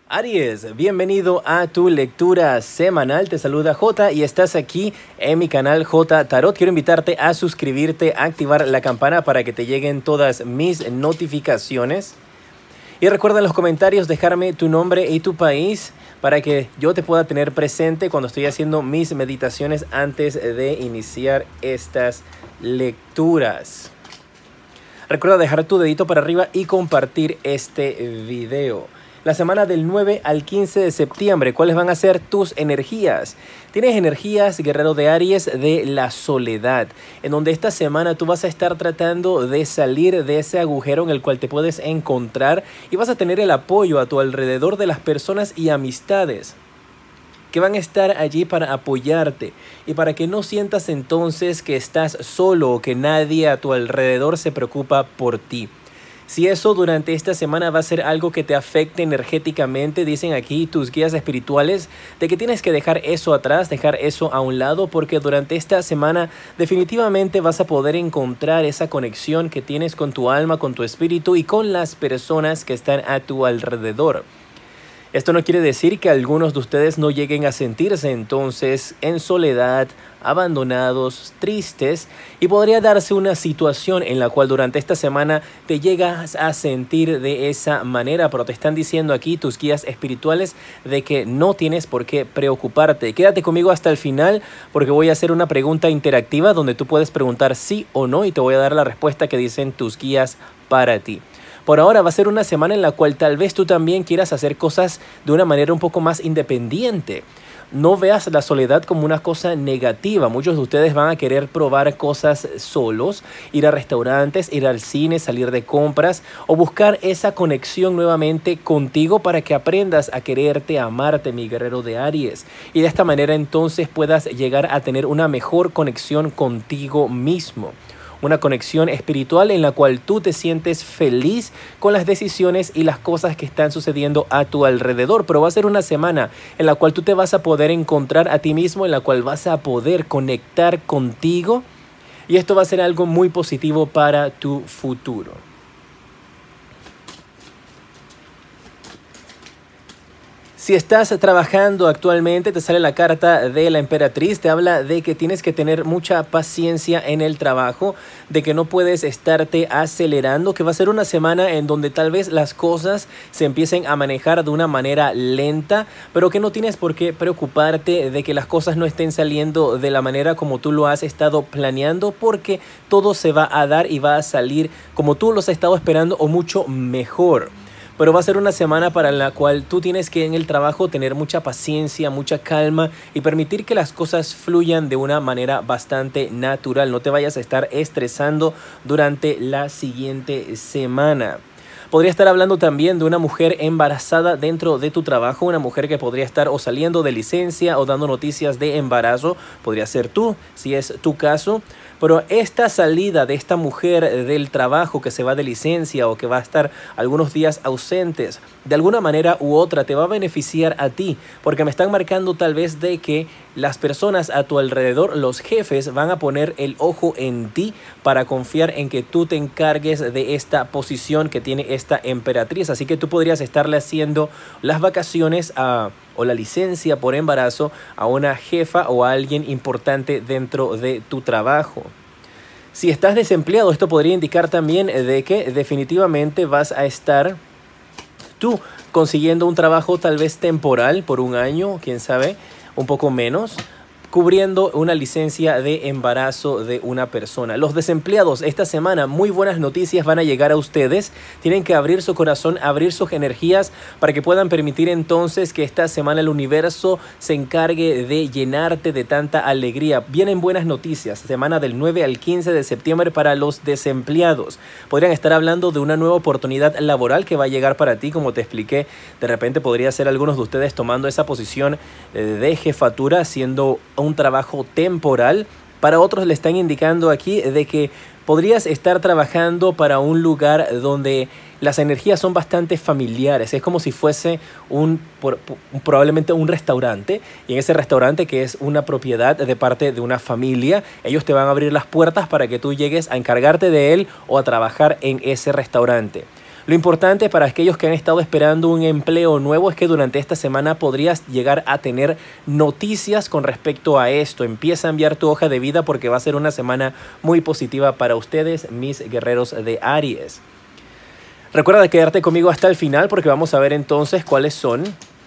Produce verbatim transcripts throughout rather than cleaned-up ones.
Aries, bienvenido a tu lectura semanal. Te saluda J y estás aquí en mi canal J Tarot. Quiero invitarte a suscribirte, a activar la campana para que te lleguen todas mis notificaciones. Y recuerda en los comentarios dejarme tu nombre y tu país para que yo te pueda tener presente cuando estoy haciendo mis meditaciones antes de iniciar estas lecturas. Recuerda dejar tu dedito para arriba y compartir este video. La semana del nueve al quince de septiembre, ¿cuáles van a ser tus energías? Tienes energías, guerrero de Aries, de la soledad, en donde esta semana tú vas a estar tratando de salir de ese agujero en el cual te puedes encontrar y vas a tener el apoyo a tu alrededor de las personas y amistades que van a estar allí para apoyarte y para que no sientas entonces que estás solo o que nadie a tu alrededor se preocupa por ti. Si eso durante esta semana va a ser algo que te afecte energéticamente, dicen aquí tus guías espirituales, de que tienes que dejar eso atrás, dejar eso a un lado, porque durante esta semana definitivamente vas a poder encontrar esa conexión que tienes con tu alma, con tu espíritu y con las personas que están a tu alrededor. Esto no quiere decir que algunos de ustedes no lleguen a sentirse entonces en soledad, abandonados, tristes, y podría darse una situación en la cual durante esta semana te llegas a sentir de esa manera, pero te están diciendo aquí tus guías espirituales de que no tienes por qué preocuparte. Quédate conmigo hasta el final porque voy a hacer una pregunta interactiva donde tú puedes preguntar sí o no y te voy a dar la respuesta que dicen tus guías para ti. Por ahora va a ser una semana en la cual tal vez tú también quieras hacer cosas de una manera un poco más independiente. No veas la soledad como una cosa negativa. Muchos de ustedes van a querer probar cosas solos, ir a restaurantes, ir al cine, salir de compras o buscar esa conexión nuevamente contigo para que aprendas a quererte, a amarte, mi guerrero de Aries. Y de esta manera entonces puedas llegar a tener una mejor conexión contigo mismo. Una conexión espiritual en la cual tú te sientes feliz con las decisiones y las cosas que están sucediendo a tu alrededor. Pero va a ser una semana en la cual tú te vas a poder encontrar a ti mismo, en la cual vas a poder conectar contigo. Y esto va a ser algo muy positivo para tu futuro. Si estás trabajando actualmente, te sale la carta de la emperatriz, te habla de que tienes que tener mucha paciencia en el trabajo, de que no puedes estarte acelerando, que va a ser una semana en donde tal vez las cosas se empiecen a manejar de una manera lenta, pero que no tienes por qué preocuparte de que las cosas no estén saliendo de la manera como tú lo has estado planeando, porque todo se va a dar y va a salir como tú lo has estado esperando o mucho mejor. Pero va a ser una semana para la cual tú tienes que en el trabajo tener mucha paciencia, mucha calma y permitir que las cosas fluyan de una manera bastante natural. No te vayas a estar estresando durante la siguiente semana. Podría estar hablando también de una mujer embarazada dentro de tu trabajo, una mujer que podría estar o saliendo de licencia o dando noticias de embarazo. Podría ser tú, si es tu caso. Pero esta salida de esta mujer del trabajo que se va de licencia o que va a estar algunos días ausentes, de alguna manera u otra te va a beneficiar a ti, porque me están marcando tal vez de que las personas a tu alrededor, los jefes, van a poner el ojo en ti para confiar en que tú te encargues de esta posición que tiene esta emperatriz. Así que tú podrías estarle haciendo las vacaciones a... o la licencia por embarazo a una jefa o a alguien importante dentro de tu trabajo. Si estás desempleado, esto podría indicar también de que definitivamente vas a estar tú consiguiendo un trabajo tal vez temporal por un año, quién sabe, un poco menos, cubriendo una licencia de embarazo de una persona. Los desempleados esta semana, muy buenas noticias van a llegar a ustedes. Tienen que abrir su corazón, abrir sus energías para que puedan permitir entonces que esta semana el universo se encargue de llenarte de tanta alegría. Vienen buenas noticias, semana del nueve al quince de septiembre para los desempleados. Podrían estar hablando de una nueva oportunidad laboral que va a llegar para ti, como te expliqué. De repente podría ser algunos de ustedes tomando esa posición de jefatura, haciendo un trabajo temporal. Para otros le están indicando aquí de que podrías estar trabajando para un lugar donde las energías son bastante familiares. Es como si fuese un, por, por, probablemente un restaurante, y en ese restaurante, que es una propiedad de parte de una familia, ellos te van a abrir las puertas para que tú llegues a encargarte de él o a trabajar en ese restaurante. Lo importante para aquellos que han estado esperando un empleo nuevo es que durante esta semana podrías llegar a tener noticias con respecto a esto. Empieza a enviar tu hoja de vida porque va a ser una semana muy positiva para ustedes, mis guerreros de Aries. Recuerda quedarte conmigo hasta el final porque vamos a ver entonces cuáles son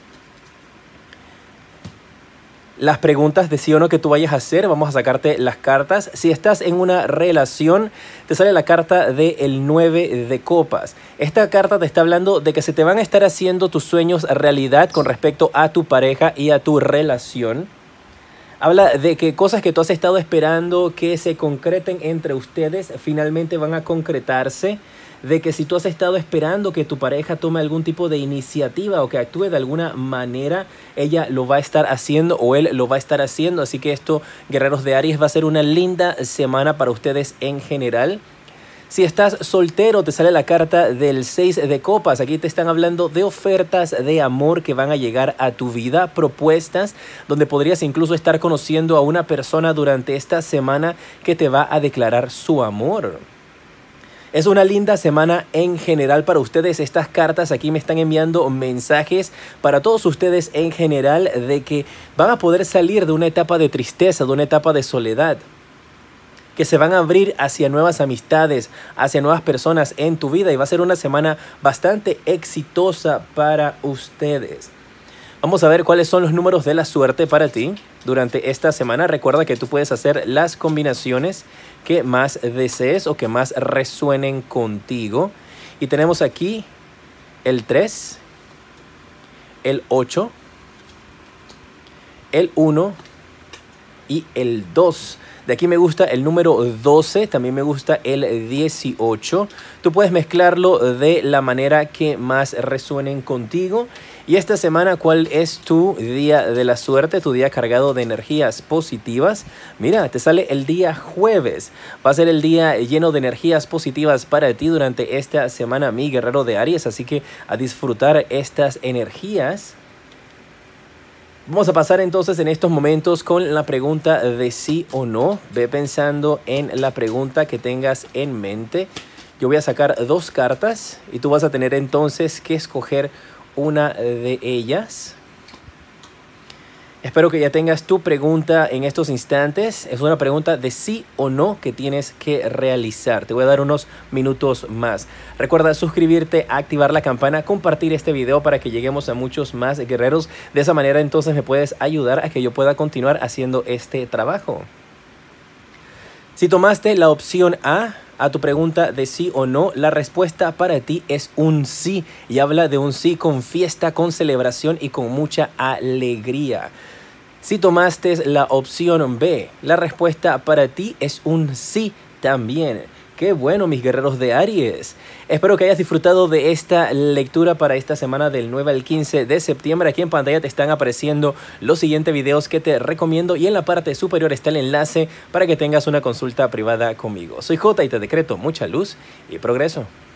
las preguntas de sí o no que tú vayas a hacer. Vamos a sacarte las cartas. Si estás en una relación, te sale la carta del nueve de copas. Esta carta te está hablando de que se te van a estar haciendo tus sueños realidad con respecto a tu pareja y a tu relación. Habla de que cosas que tú has estado esperando que se concreten entre ustedes finalmente van a concretarse. De que si tú has estado esperando que tu pareja tome algún tipo de iniciativa o que actúe de alguna manera, ella lo va a estar haciendo o él lo va a estar haciendo. Así que esto, guerreros de Aries, va a ser una linda semana para ustedes en general. Si estás soltero, te sale la carta del seis de copas. Aquí te están hablando de ofertas de amor que van a llegar a tu vida, propuestas donde podrías incluso estar conociendo a una persona durante esta semana que te va a declarar su amor. Es una linda semana en general para ustedes. Estas cartas aquí me están enviando mensajes para todos ustedes en general de que van a poder salir de una etapa de tristeza, de una etapa de soledad. Que se van a abrir hacia nuevas amistades, hacia nuevas personas en tu vida y va a ser una semana bastante exitosa para ustedes. Vamos a ver cuáles son los números de la suerte para ti durante esta semana. Recuerda que tú puedes hacer las combinaciones que más desees o que más resuenen contigo. Y tenemos aquí el tres, el ocho, el uno y el dos. De aquí me gusta el número doce, también me gusta el dieciocho. Tú puedes mezclarlo de la manera que más resuenen contigo. Y esta semana, ¿cuál es tu día de la suerte? Tu día cargado de energías positivas. Mira, te sale el día jueves. Va a ser el día lleno de energías positivas para ti durante esta semana, mi guerrero de Aries. Así que a disfrutar estas energías. Vamos a pasar entonces en estos momentos con la pregunta de sí o no. Ve pensando en la pregunta que tengas en mente. Yo voy a sacar dos cartas y tú vas a tener entonces que escoger una de ellas. Espero que ya tengas tu pregunta en estos instantes. Es una pregunta de sí o no que tienes que realizar. Te voy a dar unos minutos más. Recuerda suscribirte, activar la campana, compartir este video para que lleguemos a muchos más guerreros. De esa manera entonces me puedes ayudar a que yo pueda continuar haciendo este trabajo. Si tomaste la opción A a tu pregunta de sí o no, la respuesta para ti es un sí. Y habla de un sí con fiesta, con celebración y con mucha alegría. Si tomaste la opción B, la respuesta para ti es un sí también. ¡Qué bueno, mis guerreros de Aries! Espero que hayas disfrutado de esta lectura para esta semana del nueve al quince de septiembre. Aquí en pantalla te están apareciendo los siguientes videos que te recomiendo y en la parte superior está el enlace para que tengas una consulta privada conmigo. Soy Jota y te decreto mucha luz y progreso.